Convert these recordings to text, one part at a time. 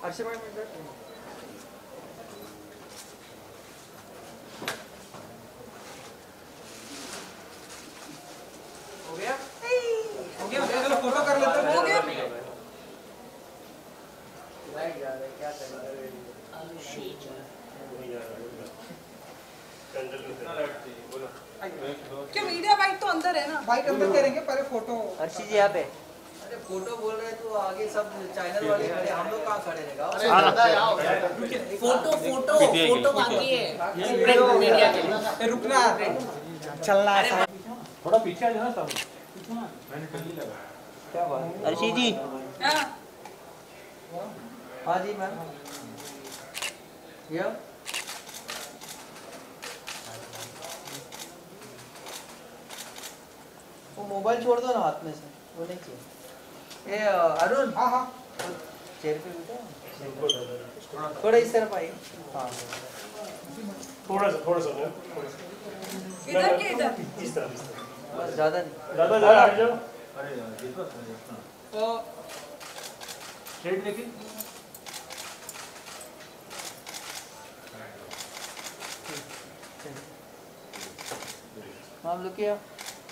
अर्षद भाई मिनट हो गया चलो फोटो कर लेते हैं। हो गया लाइट जा रहा है क्या कर रहा है क्या मीडिया बाइक तो अंदर है ना। बाइक अंदर करेंगे पहले फोटो। अर्शी जी यहाँ पे अरे फोटो बोल रहे तो आगे सब चैनल वाले खड़े हम लोग कहाँ खड़े रहेगा। फोटो फोटो फोटो बाकी है प्रिंट मीडिया के लिए। रुकना चलना है थोड़ा पीछे आ जाना सब मैंने पहले लगा क्या बात। अर्शी जी हाँ जी मैम ये वो मोबाइल छोड़ दो ना हाथ में से वो नहीं चाहिए। ये अरुण हाँ हाँ चेयर पे बैठो थोड़ा इस तरफ आइए। हाँ थोड़ा सा इधर के इधर इस तरफ बस ज़्यादा नहीं ज़्यादा हट जाओ। अरे देखो तो स्ट्रेट देखिए हम लोग क्या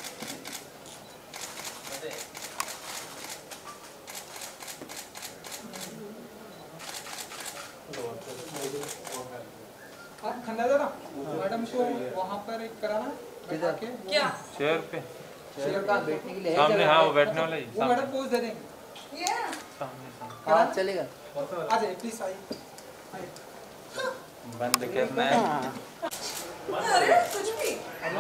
आप खन्ना जरा मैडम को वहाँ पर एक कराना किधर क्या चेयर पे चेयर का बैठने के लिए है सामने जगह। हाँ वो बैठने वाला ही वो मैडम पोज दे देंगे। ये सामने हाँ चलेगा आ जाइए प्लीज आइए बंद करना है। अरे कुछ भी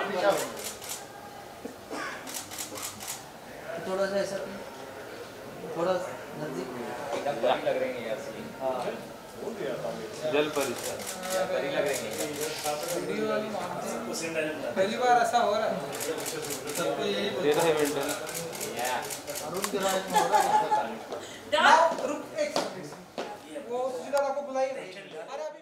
थोड़ा सा ऐसा थोड़ा नजदीक लग रहे हैं यार सीन। हाँ जल परिषद पहली बार ऐसा हो रहा है। 13 मिनट अरुण के राज में हो रहा है। डाल रुक एक सेकंड वो सुशीला को बुलाई नहीं।